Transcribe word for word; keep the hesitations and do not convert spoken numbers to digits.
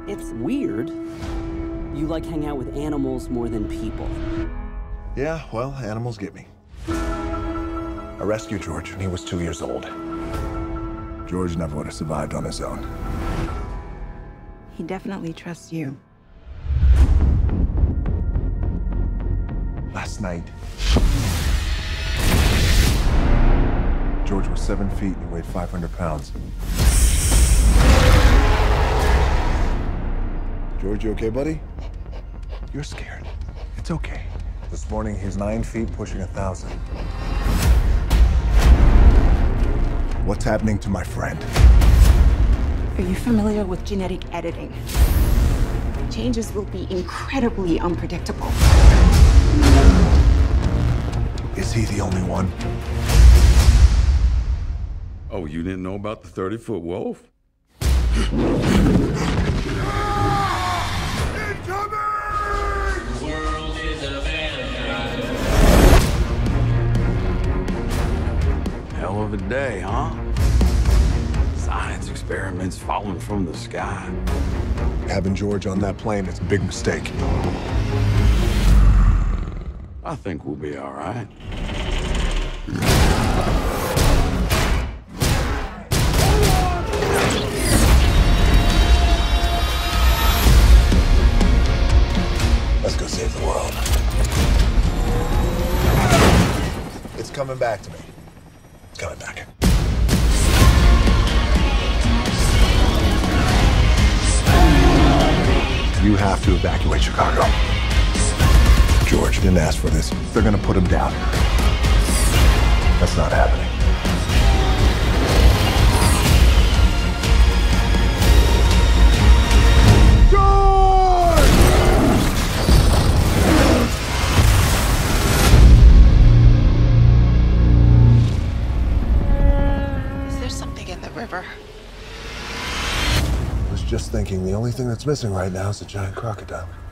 It's weird. You like hang out with animals more than people. Yeah, well, animals get me. I rescued George when he was two years old. George never would have survived on his own. He definitely trusts you. Last night, George was seven feet and he weighed five hundred pounds. George, you okay, buddy? You're scared. It's okay. This morning, he's nine feet, pushing a thousand. What's happening to my friend? Are you familiar with genetic editing? Changes will be incredibly unpredictable. Is he the only one? Oh, you didn't know about the thirty-foot wolf? Hell of a day, huh? Science experiments falling from the sky. Having George on that plane is a big mistake. I think we'll be all right. Let's go save the world. It's coming back to me. It's coming back. You have to evacuate Chicago. George didn't ask for this. They're gonna put him down. That's not happening. George! Is there something in the river? I was just thinking the only thing that's missing right now is a giant crocodile.